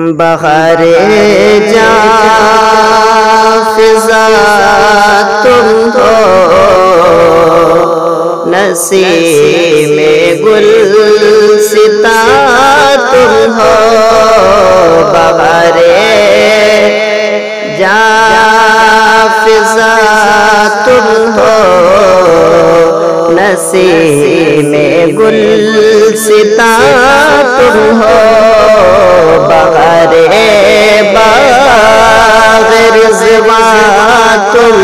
بہار جاں فضا تم ہو، نسیم گل ستا تم ہو، بہار جاں فضا تم ہو، نسیم گل ستا تم ہو، بہار باغ رضوان تم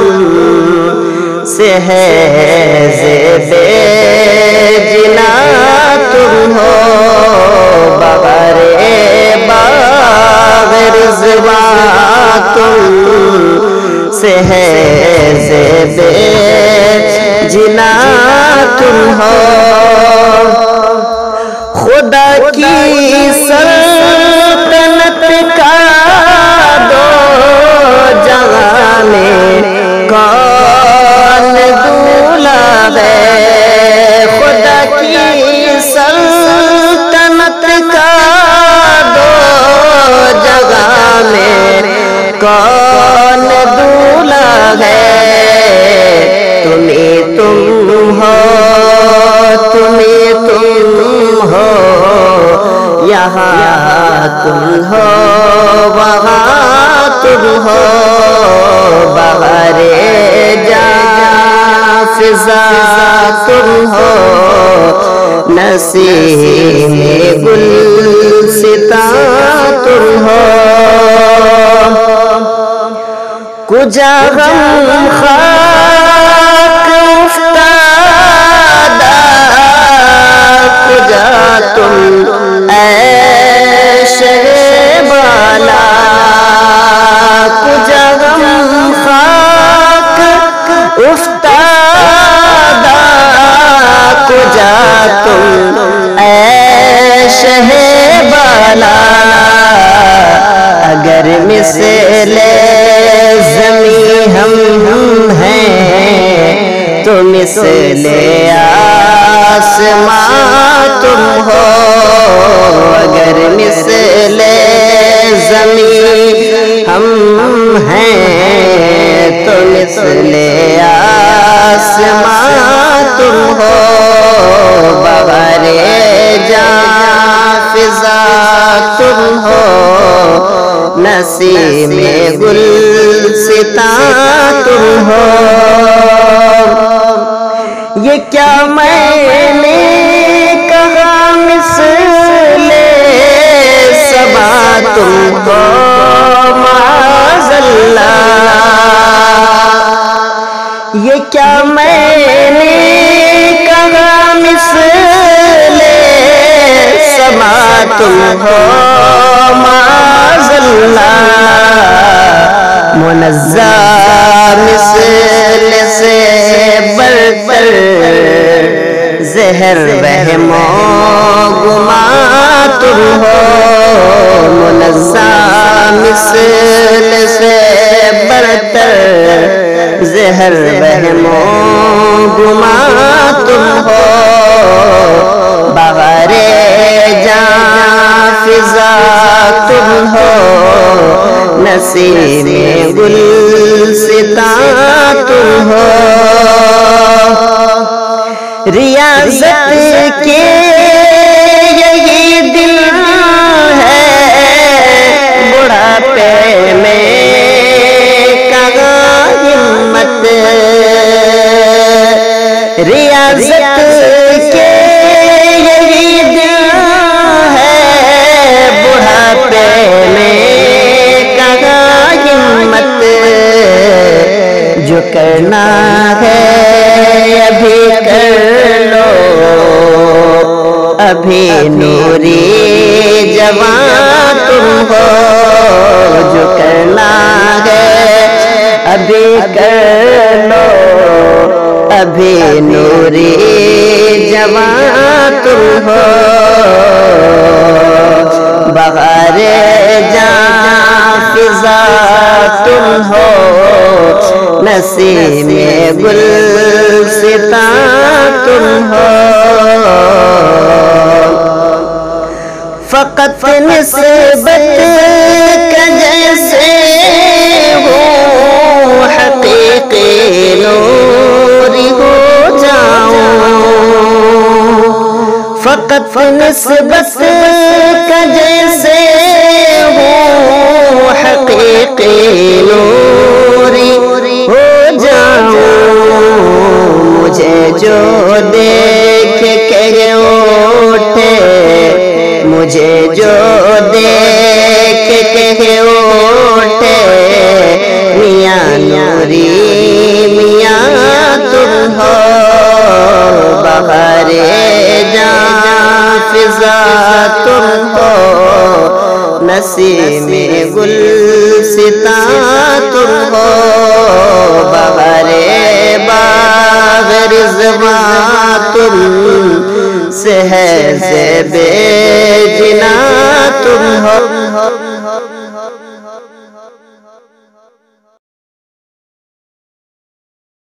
سے ہے، زیب جنا تم ہو، بہار باغ رضوان تم سے ہے، زیب جنا تم ہو، خدا کی سلطنت کا دو جہاں میں کون دولا ہے، خدا کی سلطنت کا دو جہاں میں کون دولا ہے، تمہیں تم ہو، تمہیں تم ہو، یہاں تم ہو، وہاں تم ہو، بہار جاں فضا تم ہو، نسیم گل ستا تم ہو، کجا غم خاک افتادہ، کجا تم اے شہ بالا، کجا غم خاک افتادہ، کجا تم اے شہ بالا، اگر مثل زمیں ہم ہیں تو مثل آسمان تم ہو، اگر مثل زمیں ہم ہیں تو مثل آسمان تم ہو، بہار جاں فضا تم ہو، نسیم گل ستا تم ہو، یہ کیا میں نے کہا مثل صبا تم ہو، معاذ اللہ، یہ کیا میں نے کہا مثل صبا تم ہو، معاذ اللہ، منزہ مثل سے برتر زہر وہم و گمان تم ہو، منزہ مثل سے برتر زہر وہم و گمان تم ہو، بہار جاں فضا تم ہو، نسیم گل ستا تم ہو، ریاضت کے یہی دن ہے، بڑھاپے میں کہاں ہمت، ریاضت کے یہی دن ہے، بڑھاپے میں کہاں ہمت، جو کرنا ہے ابھی کر لو، ابھی نوری جوان تم ہو، جو کرنا ہے ابھی کر لو، ابھی نوری جوان تم ہو، بہار جاں فضا تم ہو، نسیم گل ستا تم ہو، فقط نسبت فقط نسبت کا جیسے ہو حقیقی نوری ہو جاؤں، مجھے جو دیکھ کے اٹھے، مجھے جو دیکھ کے اٹھے، میاں نوری میاں تم ہو، بہار جاں فضا تم ہو، نسیم گلستاں تم ہو، بہار باغ رضوان تم سے ہے زیب جناں تم ہو۔